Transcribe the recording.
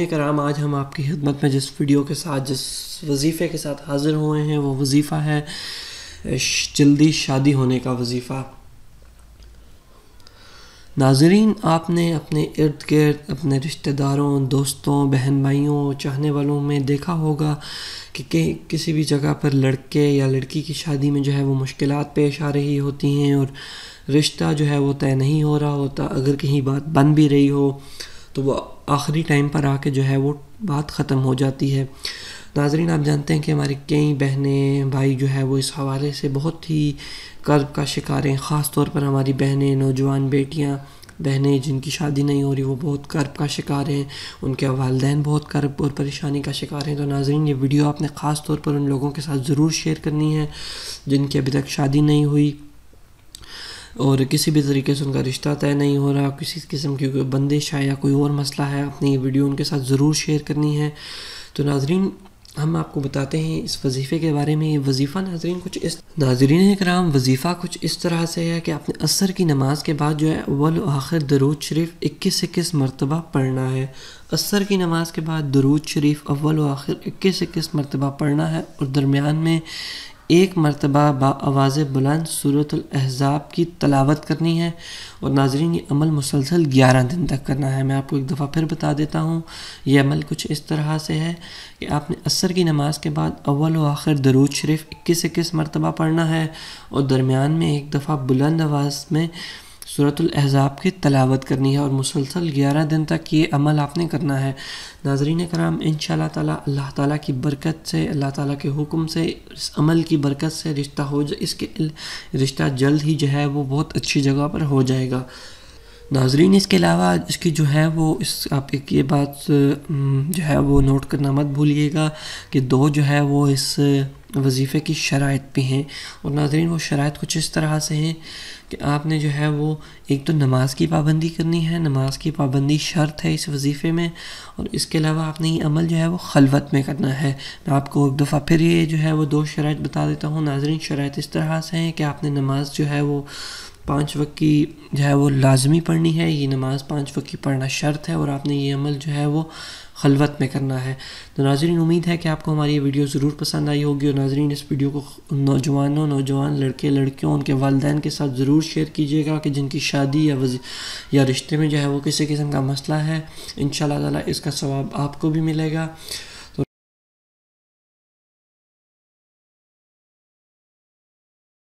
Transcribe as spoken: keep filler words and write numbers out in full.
کرام، آج ہم آپ کی خدمت میں جس ویڈیو کے ساتھ جس وظیفے کے ساتھ حاضر ہوئے ہیں وہ وظیفہ ہے جلدی شادی ہونے کا وظیفہ۔ ناظرین، آپ نے اپنے ارد گرد اپنے رشتہ داروں، دوستوں، بہن بھائیوں، چاہنے والوں میں دیکھا ہوگا کہ کسی بھی جگہ پر لڑکے یا لڑکی کی شادی میں جو ہے وہ مشکلات پیش آ رہی ہوتی ہیں اور رشتہ جو ہے وہ طے نہیں ہو رہا ہوتا۔ اگر کہیں بات بن بھی رہی ہو تو وہ آخری ٹائم پر آ کے جو ہے وہ بات ختم ہو جاتی ہے۔ ناظرین، آپ جانتے ہیں کہ ہماری کئی بہنیں بھائی جو ہے وہ اس حوالے سے بہت ہی کرب کا شکار ہیں۔ خاص طور پر ہماری بہنیں، نوجوان بیٹیاں، بہنیں جن کی شادی نہیں ہو رہی، وہ بہت کرب کا شکار ہیں، ان کے والدین بہت کرب اور پریشانی کا شکار ہیں۔ تو ناظرین، یہ ویڈیو آپ نے خاص طور پر ان لوگوں کے ساتھ ضرور شیئر کرنی ہے جن کی ابھی تک شادی نہیں ہوئی اور کسی بھی طریقے سے ان کا رشتہ طے نہیں ہو رہا، کسی قسم کی کوئی بندش ہے یا کوئی اور مسئلہ ہے، اپنی یہ ویڈیو ان کے ساتھ ضرور شیئر کرنی ہے۔ تو ناظرین، ہم آپ کو بتاتے ہیں اس وظیفے کے بارے میں۔ یہ وظیفہ ناظرین کچھ اس ناظرین کرام وظیفہ کچھ اس طرح سے ہے کہ آپ نے عصر کی نماز کے بعد جو ہے اول و آخر درود شریف اکیس اکیس مرتبہ پڑھنا ہے۔ عصر کی نماز کے بعد درود شریف اول و آخر اکیس اکیس مرتبہ پڑھنا ہے اور درمیان میں ایک مرتبہ با آواز بلند سورۃ الاحزاب کی تلاوت کرنی ہے اور ناظرین، یہ عمل مسلسل گیارہ دن تک کرنا ہے۔ میں آپ کو ایک دفعہ پھر بتا دیتا ہوں، یہ عمل کچھ اس طرح سے ہے کہ آپ نے عصر کی نماز کے بعد اول و آخر درود شریف اکیس اکیس مرتبہ پڑھنا ہے اور درمیان میں ایک دفعہ بلند آواز میں سورۃ الاحزاب کی تلاوت کرنی ہے اور مسلسل گیارہ دن تک یہ عمل آپ نے کرنا ہے۔ ناظرین کرام، انشاءاللہ تعالی اللہ تعالیٰ کی برکت سے، اللہ تعالیٰ کے حکم سے، اس عمل کی برکت سے رشتہ ہو جائے، اس کے رشتہ جلد ہی جو ہے وہ بہت اچھی جگہ پر ہو جائے گا۔ ناظرین، اس کے علاوہ اس کی جو ہے وہ اس آپ ایک یہ بات جو ہے وہ نوٹ کرنا مت بھولیے گا کہ دو جو ہے وہ اس وظیفے کی شرائط بھی ہیں اور ناظرین وہ شرائط کچھ اس طرح سے ہیں کہ آپ نے جو ہے وہ ایک تو نماز کی پابندی کرنی ہے، نماز کی پابندی شرط ہے اس وظیفے میں، اور اس کے علاوہ آپ نے یہ عمل جو ہے وہ خلوت میں کرنا ہے۔ میں آپ کو ایک دفعہ پھر یہ جو ہے وہ دو شرائط بتا دیتا ہوں۔ ناظرین، شرائط اس طرح سے ہیں کہ آپ نے نماز جو ہے وہ پانچ وقت کی جو ہے وہ لازمی پڑھنی ہے، یہ نماز پانچ وقت کی پڑھنا شرط ہے اور آپ نے یہ عمل جو ہے وہ خلوت میں کرنا ہے۔ تو ناظرین، امید ہے کہ آپ کو ہماری یہ ویڈیو ضرور پسند آئی ہوگی اور ناظرین اس ویڈیو کو نوجوانوں نوجوان لڑکے لڑکیوں ان کے والدین کے ساتھ ضرور شیئر کیجیے گا کہ جن کی شادی یا وز... یا رشتے میں جو ہے وہ کسی قسم کا مسئلہ ہے۔ انشاءاللہ تعالی اس کا ثواب آپ کو بھی ملے گا۔